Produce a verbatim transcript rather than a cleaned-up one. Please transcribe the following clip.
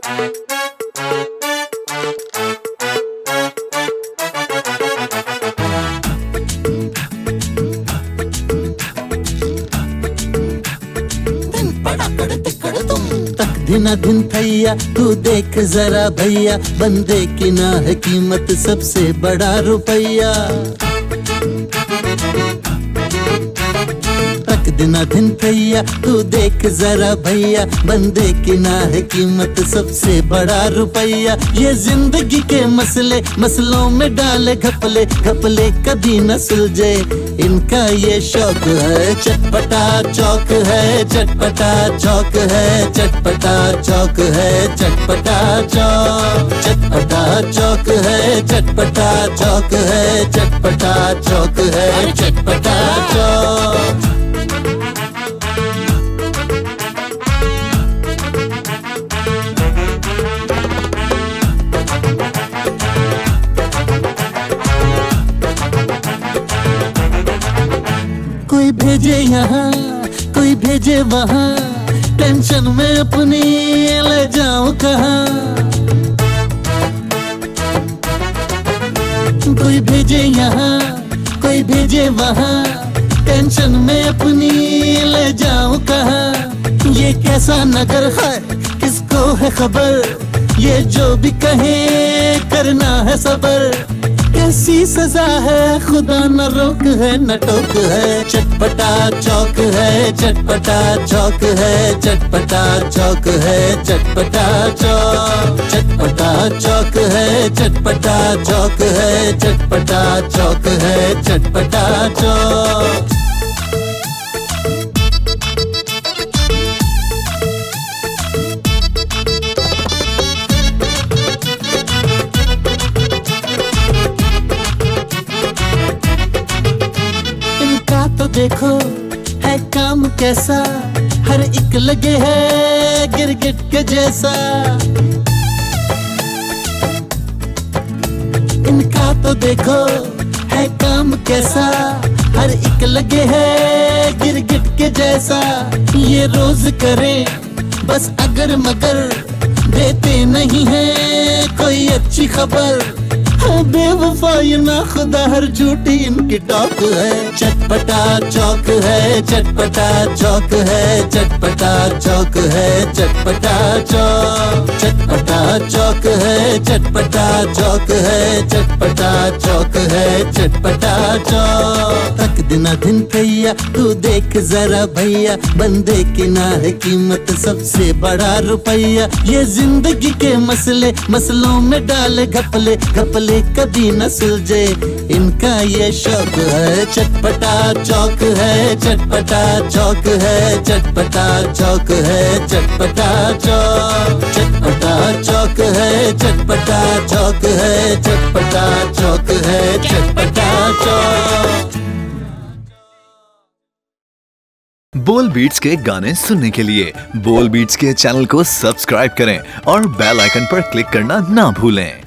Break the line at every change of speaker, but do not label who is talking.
दिन दिन थैया तू देख जरा भैया, बंदे की ना है कीमत सबसे बड़ा रुपया। तक दिन दिन थैया तू देख जरा भैया, बंदे की ना है कीमत सबसे बड़ा रुपया। ये जिंदगी के मसले मसलों में डाले घपले, घपले कभी न सुलझे इनका ये शौक है। चटपटा चौक है, चटपटा चौक है, चटपटा चौक है, चटपटा चौक। चटपटा चौक है, चटपटा चौक है, चटपटा चौक है, चटपटा चौक। कोई भेजे यहाँ कोई भेजे वहाँ, टेंशन में अपनी ले जाऊं कहाँ। कोई भेजे यहाँ कोई भेजे वहाँ, टेंशन में अपनी ले जाऊं कहाँ। ये कैसा नगर है किसको है खबर, ये जो भी कहे करना है सबर। कैसी सजा है खुदा न रोक है न टोक है। चटपटा चौक है, चटपटा चौक है, चटपटा चौक है, चटपटा चौक। चटपटा चौक है, चटपटा चौक है, चटपटा चौक है, चटपटा चौक। देखो है काम कैसा, हर एक लगे है गिरगिट के जैसा। इनका तो देखो है काम कैसा, हर एक लगे है गिरगिट के जैसा। ये रोज करे बस अगर मगर, देते नहीं है कोई अच्छी खबर। बेवफाई ना खुदा हर झूठी इनकी टॉक है। चटपटा चौक है, चटपटा चौक है, चटपटा चौक है, चटपटा चौक। चटपटा चौक है, चटपटा चौक है, चटपटा चौक है, चटपटा चौक। तक दिन दिन थैया तू देख जरा भैया, बंदे की ना है कीमत सबसे बड़ा रुपया। ये जिंदगी के मसले मसलों में डाले घपले, घपले कभी न सुलझे इनका ये शौक है। चटपटा चौक है, चटपटा चौक है, चटपटा चौक है, चटपटा चौक। चटपटा चौक है, चटपटा चौक है, चटपटा चौक है, चटपटा चौक।
बोल बीट्स के गाने सुनने के लिए बोल बीट्स के चैनल को सब्सक्राइब करें और बेल आइकन पर क्लिक करना ना भूलें।